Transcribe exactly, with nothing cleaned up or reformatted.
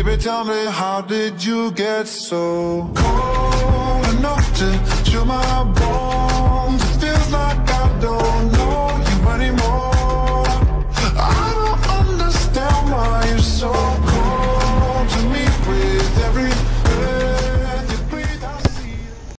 Baby, tell me, how did you get so cold?